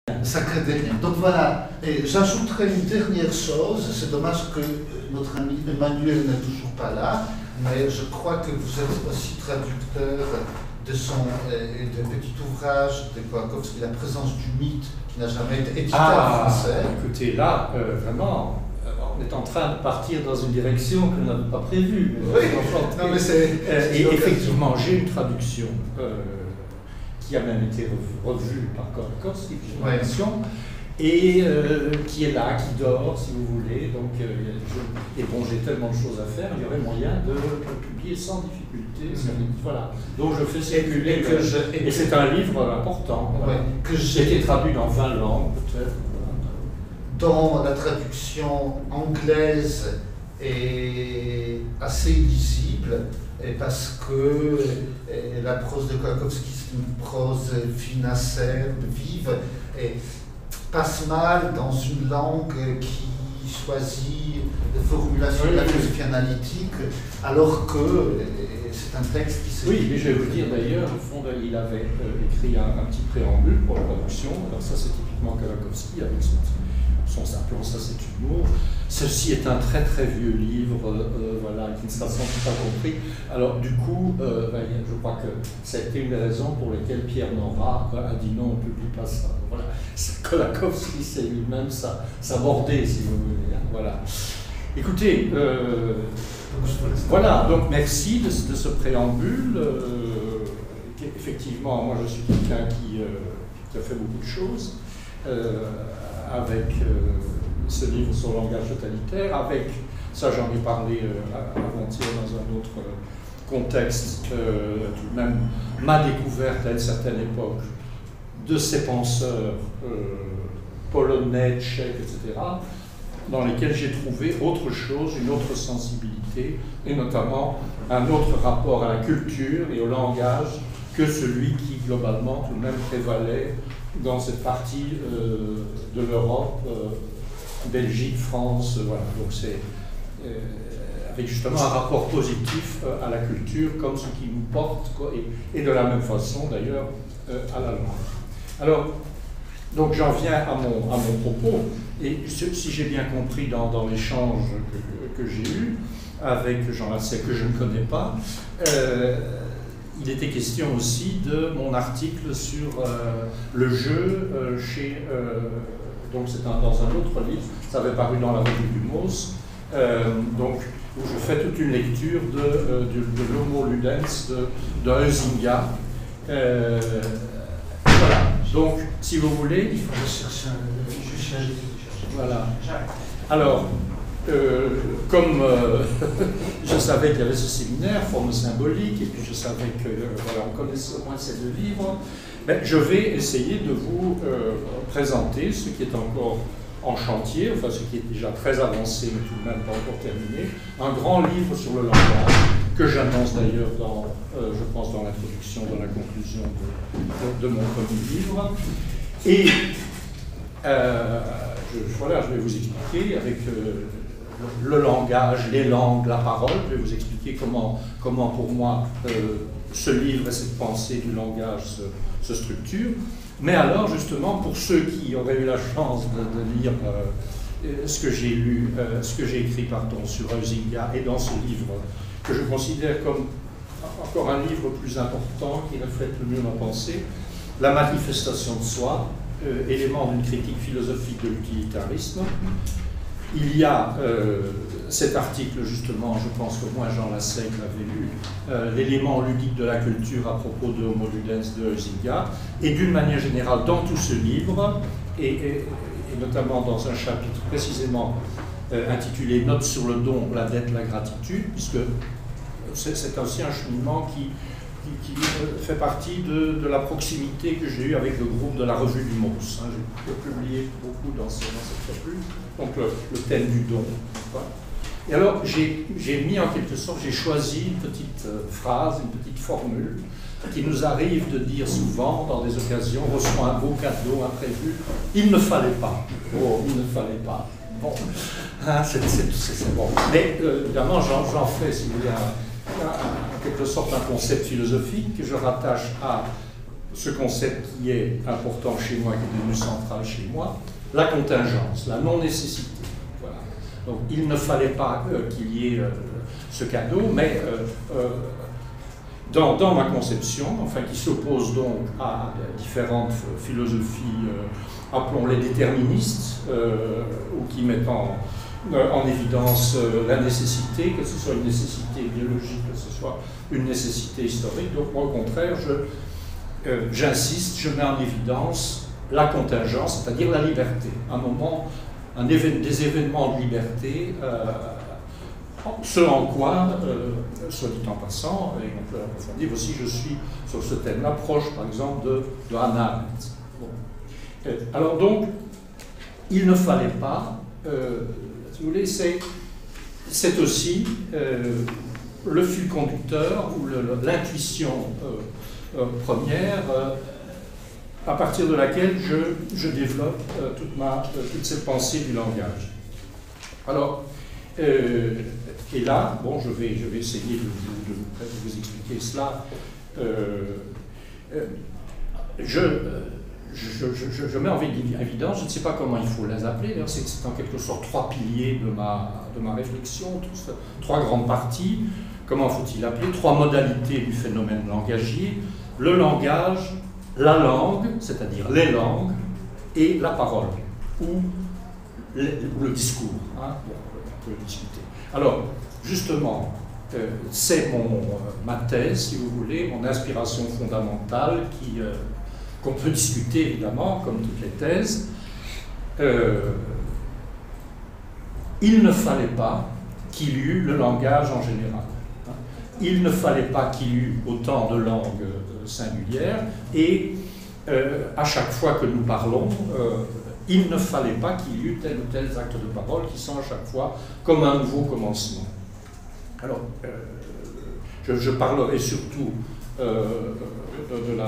Ça crêtait bien. Donc voilà, et j'ajouterai une dernière chose, c'est dommage que notre ami Emmanuel n'est toujours pas là, mais je crois que vous êtes aussi traducteur de de petit ouvrage de Kołakowski, La présence du mythe, qui n'a jamais été édité en français. Écoutez, là, vraiment, on est en train de partir dans une direction que l'on n'avait pas prévue. Oui, non, mais et effectivement, j'ai une traduction qui a même été revue par Kołakowski, ouais. Et qui est là, qui dort, si vous voulez. Donc, et bon, j'ai tellement de choses à faire, il y aurait moyen de publier sans difficulté. Voilà. Donc, je fais circuler. Et c'est un livre important, ouais, que j'ai été traduit dans 20 langues, peut-être. Dont la traduction anglaise est assez lisible, parce que la prose de Kołakowski, c'est une prose fine, acerbe, vive, et passe mal dans une langue qui choisit des formulations de la philosophie analytique, alors que c'est un texte qui se... Oui, mais je vais vous dire d'ailleurs, au fond, il avait écrit un petit préambule pour la traduction. Alors ça, c'est typiquement Kołakowski, avec son appelons ça c'est humour. Ceci est un très très vieux livre, voilà, qui ne sera sans doute pas compris. Alors du coup, je crois que c'était une des raisons pour lesquelles Pierre Nora a dit non, on ne publie pas ça. Voilà. Kołakowski, c'est lui-même s'aborder, si vous voulez. Hein, voilà. Écoutez, voilà, donc merci de ce préambule. Effectivement, moi je suis quelqu'un qui a fait beaucoup de choses. Avec ce livre sur le langage totalitaire, avec, ça j'en ai parlé avant-hier dans un autre contexte, tout de même ma découverte à une certaine époque de ces penseurs polonais, tchèques, etc., dans lesquels j'ai trouvé autre chose, une autre sensibilité, et notamment un autre rapport à la culture et au langage que celui qui, globalement, tout de même prévalait dans cette partie de l'Europe, Belgique, France, voilà. Donc c'est avec justement un rapport positif à la culture, comme ce qui nous porte, quoi, et de la même façon d'ailleurs à la langue. Alors, donc j'en viens à mon propos, et si j'ai bien compris dans l'échange que j'ai eu avec Jean Lassaix, que je ne connais pas, il était question aussi de mon article sur le jeu donc c'est dans un autre livre, ça avait paru dans la revue du MOS, donc où je fais toute une lecture de l'Homo Ludens de Huizinga. Voilà, donc si vous voulez... Il faut chercher voilà. Alors, comme je savais qu'il y avait ce séminaire, forme symbolique, et puis je savais que voilà, on connaissait au moins ces deux livres, ben, je vais essayer de vous présenter ce qui est encore en chantier, enfin ce qui est déjà très avancé, mais tout de même pas encore terminé, un grand livre sur le langage, que j'annonce d'ailleurs je pense dans l'introduction, dans la conclusion de mon premier livre. Et voilà, je vais vous expliquer avec le langage, les langues, la parole. Je vais vous expliquer comment pour moi ce livre et cette pensée du langage se structure. Mais alors justement, pour ceux qui auraient eu la chance de lire ce que j'ai lu, ce que j'ai écrit sur Huizinga et dans ce livre, que je considère comme encore un livre plus important qui reflète le mieux ma pensée, La manifestation de soi, élément d'une critique philosophique de l'utilitarisme. Il y a cet article, justement, je pense qu'au moins Jean Lassaix l'avait lu, l'élément ludique de la culture à propos de Homo Ludens de Huizinga, et d'une manière générale, dans tout ce livre, et notamment dans un chapitre précisément intitulé Notes sur le don, la dette, la gratitude, puisque c'est aussi un cheminement qui fait partie de la proximité que j'ai eue avec le groupe de la revue du MOS. Hein, j'ai publié beaucoup dans cette revue, donc le thème du don. Voilà. Et alors, j'ai mis en quelque sorte, j'ai choisi une petite phrase, une petite formule qui nous arrive de dire souvent dans des occasions, on reçoit un beau cadeau imprévu, il ne fallait pas. Oh, il ne fallait pas. Bon, hein, c'est bon. Mais évidemment, j'en fais, si vous voulez, en quelque sorte un concept philosophique que je rattache à ce concept qui est important chez moi, qui est devenu central chez moi, la contingence, la non-nécessité. Voilà. Donc il ne fallait pas qu'il y ait ce cadeau, mais dans ma conception, enfin qui s'oppose donc à différentes philosophies, appelons-les déterministes, ou qui mettent en évidence la nécessité, que ce soit une nécessité biologique, que ce soit une nécessité historique. Donc moi au contraire, j'insiste, je mets en évidence la contingence, c'est-à-dire la liberté. Un moment, des événements de liberté, ce en quoi, soit dit en passant, et on peut approfondir aussi, je suis sur ce thème-là proche, par exemple, de Hannah Arendt. Bon. Alors donc, il ne fallait pas, si vous voulez, c'est aussi le fil conducteur ou l'intuition première à partir de laquelle je développe toute cette pensée du langage. Alors, et là, bon, je vais essayer de vous expliquer cela. Je mets en évidence, je ne sais pas comment il faut les appeler, d'ailleurs c'est en quelque sorte trois piliers de ma réflexion, trois grandes parties. Comment faut-il appeler? Trois modalités du phénomène langagier: le langage, la langue, c'est-à-dire les langues, et la parole, ou le discours. Hein, on peut discuter. Alors, justement, c'est ma thèse, si vous voulez, mon inspiration fondamentale qu'on peut discuter évidemment, comme toutes les thèses. Il ne fallait pas qu'il y eut le langage en général. Il ne fallait pas qu'il y eut autant de langues singulières, et à chaque fois que nous parlons, il ne fallait pas qu'il y eût tel ou tel acte de parole qui sont à chaque fois comme un nouveau commencement. Alors, je parlerai surtout de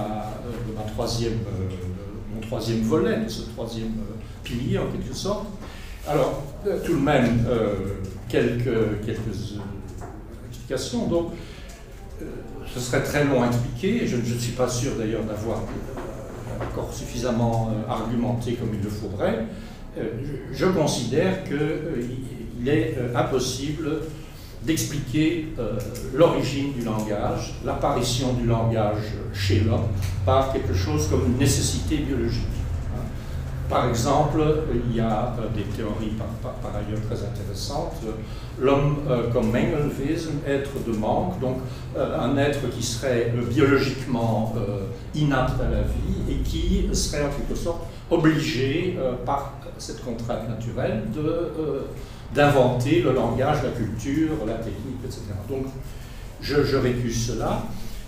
mon troisième volet, de ce troisième pilier en quelque sorte. Alors, tout de même, quelques explications. Donc, ce serait très long à expliquer, et je ne suis pas sûr d'ailleurs d'avoir encore suffisamment argumenté comme il le faudrait. Je considère qu'il est impossible d'expliquer l'origine du langage, l'apparition du langage chez l'homme, par quelque chose comme une nécessité biologique. Par exemple, il y a des théories par ailleurs très intéressantes. L'homme comme Mengelwesen, être de manque, donc un être qui serait biologiquement inapte à la vie et qui serait en quelque sorte obligé par cette contrainte naturelle d'inventer le langage, la culture, la technique, etc. Donc je récuse cela.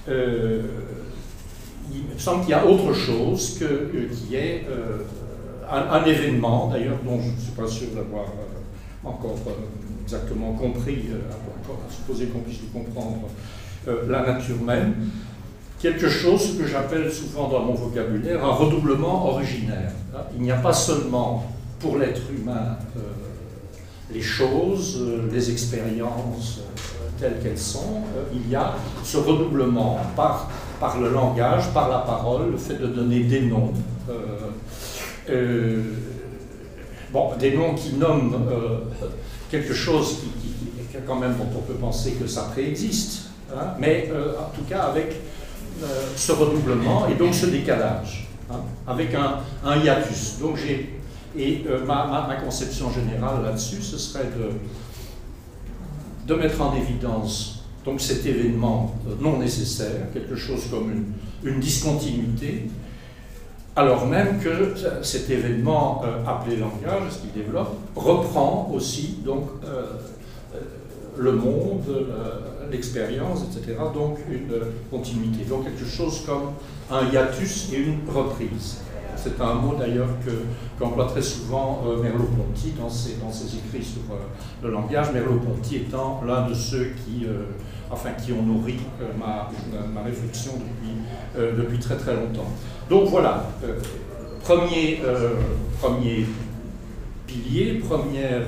Il me semble qu'il y a autre chose qui est un événement, d'ailleurs, dont je ne suis pas sûr d'avoir encore exactement compris, à supposer qu'on puisse comprendre la nature même, quelque chose que j'appelle souvent dans mon vocabulaire un redoublement originaire. Il n'y a pas seulement pour l'être humain les choses, les expériences telles qu'elles sont, il y a ce redoublement par le langage, par la parole, le fait de donner des noms. Des noms qui nomment quelque chose qui quand même dont on peut penser que ça préexiste, hein, mais en tout cas avec ce redoublement et donc ce décalage, hein, avec un hiatus. Donc ma conception générale là-dessus, ce serait de mettre en évidence donc cet événement non nécessaire, quelque chose comme une discontinuité, alors même que cet événement appelé langage, ce qu'il développe, reprend aussi donc le monde, l'expérience, etc. Donc une continuité. Donc quelque chose comme un hiatus et une reprise. C'est un mot d'ailleurs qu'emploie très souvent Merleau-Ponty dans ses écrits sur le langage, Merleau-Ponty étant l'un de ceux qui ont nourri ma réflexion depuis très très longtemps. Donc voilà, premier pilier, première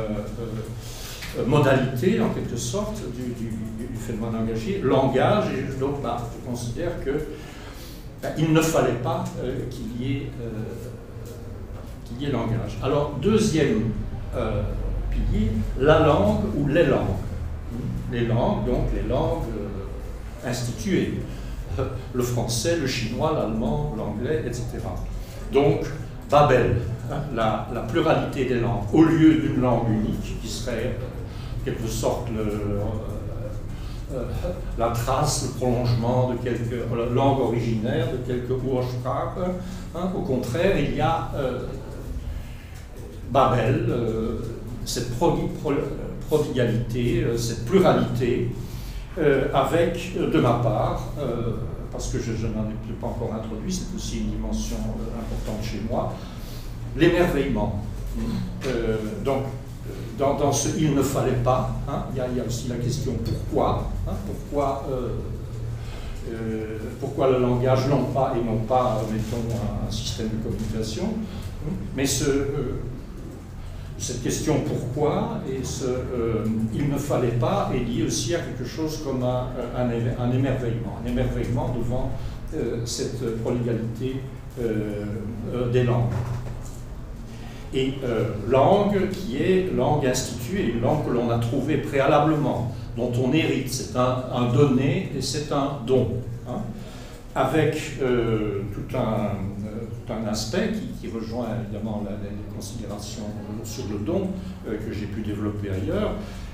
modalité en quelque sorte du phénomène langagier, langage, et donc là je considère que il ne fallait pas qu'il y ait langage. Alors, deuxième pilier, la langue ou les langues. Les langues, donc les langues instituées. Le français, le chinois, l'allemand, l'anglais, etc. Donc, Babel, la pluralité des langues, au lieu d'une langue unique, qui serait en quelque sorte la trace, le prolongement de quelque langue originaire, de quelques Ursprache. Au contraire, il y a Babel, cette prodigalité, cette pluralité, avec, de ma part, parce que je n'en ai pas encore introduit, c'est aussi une dimension importante chez moi, l'émerveillement. Donc, dans ce « il ne fallait pas », il y a aussi la question « pourquoi » pourquoi le langage non pas, et non pas, mettons, un système de communication, mais cette question « pourquoi » et il ne fallait pas est lié aussi à quelque chose comme un émerveillement devant cette prodigalité des langues. Et langue qui est langue instituée, une langue que l'on a trouvée préalablement, dont on hérite, c'est un donné et c'est un don, avec tout un aspect qui rejoint évidemment les considérations sur le don que j'ai pu développer ailleurs.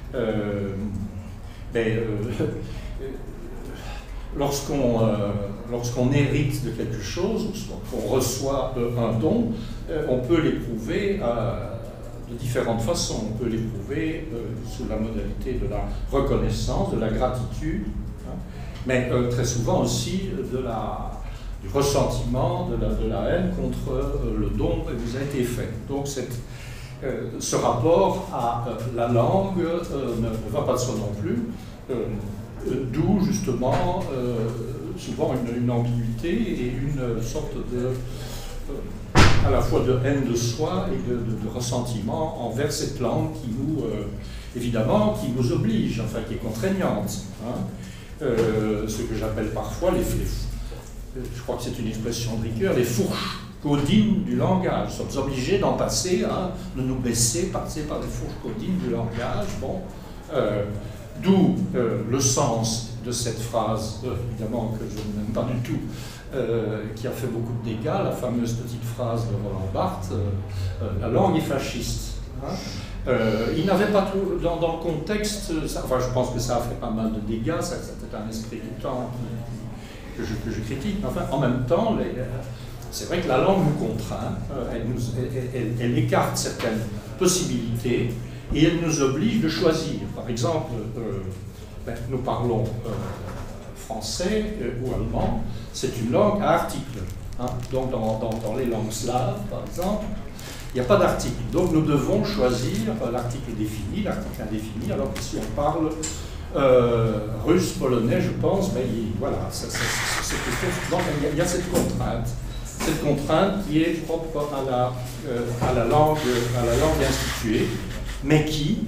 Lorsqu'on hérite de quelque chose, qu'on reçoit un don, on peut l'éprouver de différentes façons. On peut l'éprouver sous la modalité de la reconnaissance, de la gratitude, mais très souvent aussi du ressentiment, de la haine contre le don qui vous a été fait. Donc ce rapport à la langue ne va pas de soi non plus, d'où justement souvent une ambiguïté et une sorte à la fois de haine de soi et de ressentiment envers cette langue qui nous, évidemment, qui nous oblige, enfin qui est contraignante. Ce que j'appelle parfois je crois que c'est une expression de Ricoeur, les fourches codines du langage. Nous sommes obligés d'en passer, de nous passer par les fourches codines du langage. Bon, d'où le sens de cette phrase, évidemment que je n'aime pas du tout, qui a fait beaucoup de dégâts, la fameuse petite phrase de Roland Barthes, la langue est fasciste. Il n'avait pas tout, dans le contexte, enfin je pense que ça a fait pas mal de dégâts, c'était un esprit du temps que je critique, mais enfin en même temps, c'est vrai que la langue nous contraint, elle écarte certaines possibilités et elle nous oblige de choisir. Par exemple, nous parlons français ou allemand, c'est une langue à article. Donc dans les langues slaves, par exemple, il n'y a pas d'article. Donc nous devons choisir l'article défini, l'article indéfini, alors que si on parle russe, polonais, je pense, mais voilà, donc il y a cette contrainte qui est propre à la langue instituée, mais qui,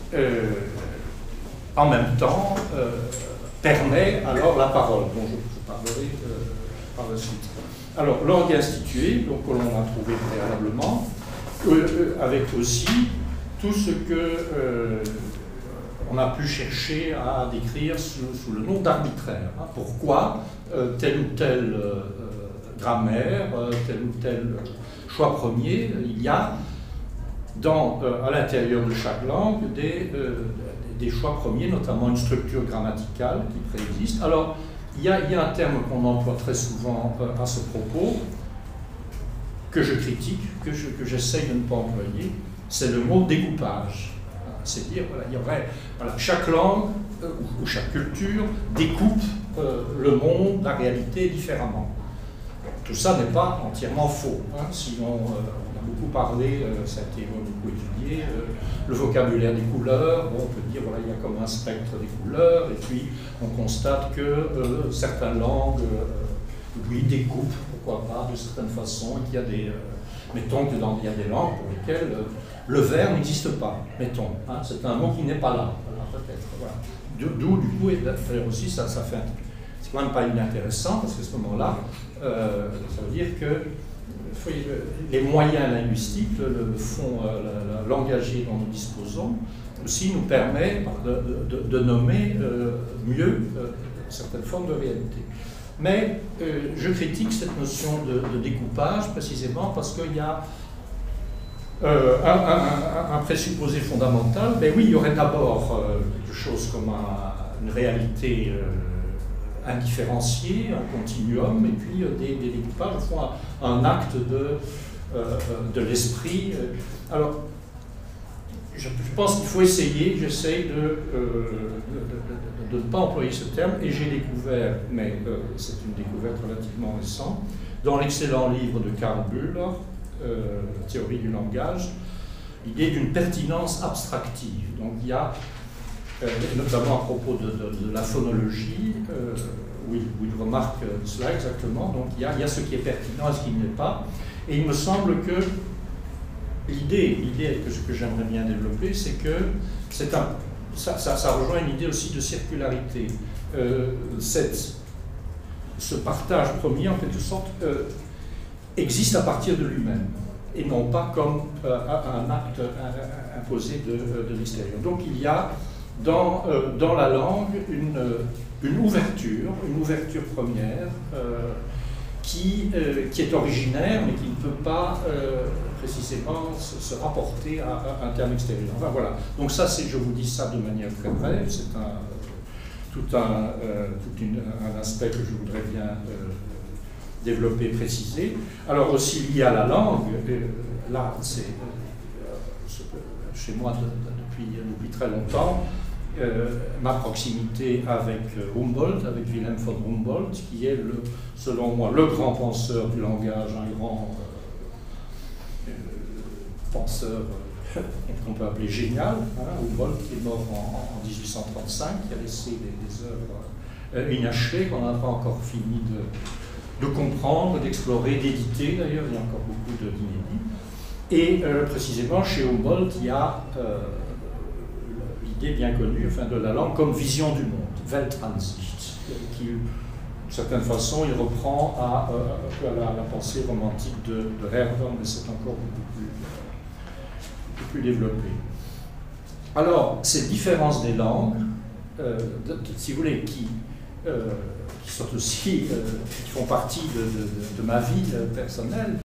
en même temps, permet alors la parole, dont je parlerai par la suite. Alors, langue instituée, donc que l'on a trouvé préalablement, avec aussi tout ce que on a pu chercher à décrire sous le nom d'arbitraire. Pourquoi telle ou telle grammaire, tel ou tel choix premier, il y a à l'intérieur de chaque langue des choix premiers, notamment une structure grammaticale qui préexiste. Alors, il y a un terme qu'on emploie très souvent à ce propos, que je critique, que j'essaye de ne pas employer, c'est le mot découpage. C'est-à-dire, chaque langue ou chaque culture découpe le monde, la réalité différemment. Tout ça n'est pas entièrement faux. Sinon, on a beaucoup parlé, ça a été beaucoup étudié, le vocabulaire des couleurs. Bon, on peut dire, il y a comme un spectre des couleurs, et puis on constate que certaines langues, découpent, pourquoi pas, de certaines façons, et qu'il y a des... mettons qu'il y a des langues pour lesquelles le vers n'existe pas, mettons. C'est un mot qui n'est pas là, peut-être. Voilà. D'où, du coup, et d'ailleurs aussi, c'est c'est quand même pas inintéressant, parce qu'à ce moment-là, ça veut dire que les moyens linguistiques, le fond langagier dont nous disposons, aussi nous permet de nommer mieux certaines formes de réalité. Mais je critique cette notion de découpage précisément parce qu'il y a un présupposé fondamental. Mais oui, il y aurait d'abord quelque chose comme une réalité indifférenciée, un continuum, et puis des découpages, au fond, un acte de l'esprit. Alors, je pense qu'il faut essayer, j'essaye de ne pas employer ce terme, et j'ai découvert, mais c'est une découverte relativement récente, dans l'excellent livre de Karl Bühler, Théorie du langage, l'idée d'une pertinence abstractive. Donc il y a, notamment à propos de la phonologie, où il remarque cela exactement, donc il y a ce qui est pertinent et ce qui ne l'est pas, et il me semble que l'idée que j'aimerais bien développer, c'est que ça rejoint une idée aussi de circularité. Ce partage premier, en quelque sorte, existe à partir de lui-même, et non pas comme un acte imposé de l'extérieur. Donc il y a dans la langue une ouverture première, qui est originaire, mais qui ne peut pas précisément se rapporter à un terme extérieur. Enfin, voilà. Donc ça, je vous dis ça de manière très brève, c'est tout un aspect que je voudrais bien développer, préciser. Alors aussi lié à la langue, là, c'est chez moi depuis très longtemps, ma proximité avec Humboldt, avec Wilhelm von Humboldt, qui est, selon moi, le grand penseur du langage, un grand penseur qu'on peut appeler génial, Humboldt, qui est mort en 1835, qui a laissé des œuvres inachevées, qu'on n'a pas encore fini de comprendre, d'explorer, d'éditer, d'ailleurs, il y a encore beaucoup d'inédits. Et précisément, chez Humboldt, il y a l'idée bien connue, de la langue comme vision du monde, Weltansicht, qui, d'une certaine façon, il reprend à la pensée romantique de Herder, mais c'est encore beaucoup plus développé. Alors, ces différences des langues, si vous voulez, qui sont aussi, qui font partie de ma vie personnelle,